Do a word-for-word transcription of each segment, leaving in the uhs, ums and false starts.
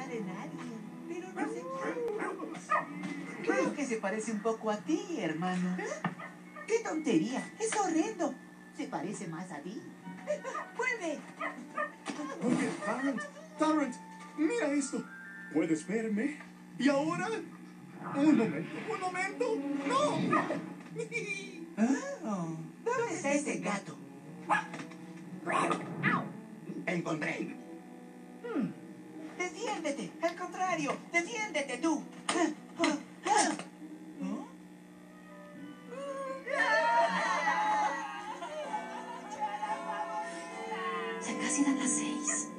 de nadie, pero no sé quién. Creo que se parece un poco a ti, hermano. ¡Qué tontería! ¡Es horrendo! Se parece más a ti. ¡Vuelve! Oye, Tarrant, Tarrant, mira esto. ¿Puedes verme? ¿Y ahora? Un momento, un momento. ¡No! Oh, ¿dónde está ese gato? Encontré. Hmm. ¡Defiéndete! ¡Al contrario! ¡Defiéndete tú! ¿Oh? Ya casi dan las seis.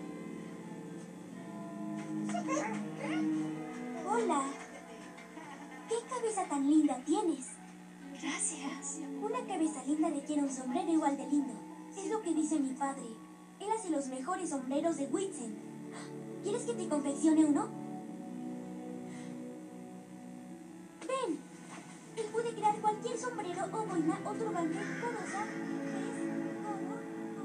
Hola. ¿Qué cabeza tan linda tienes? Gracias. Una cabeza linda requiere un sombrero igual de lindo. Es lo que dice mi padre. Él hace los mejores sombreros de Whitsen. ¿Quieres que te confeccione uno? Ven. Él puede crear cualquier sombrero o boina o turbante, coroza, pez, gorro.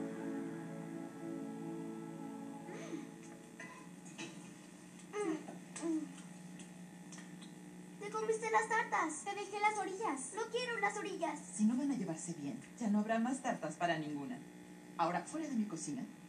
Te comiste las tartas. Te dejé las orillas. No quiero las orillas. Si no van a llevarse bien, ya no habrá más tartas para ninguna. Ahora, fuera de mi cocina,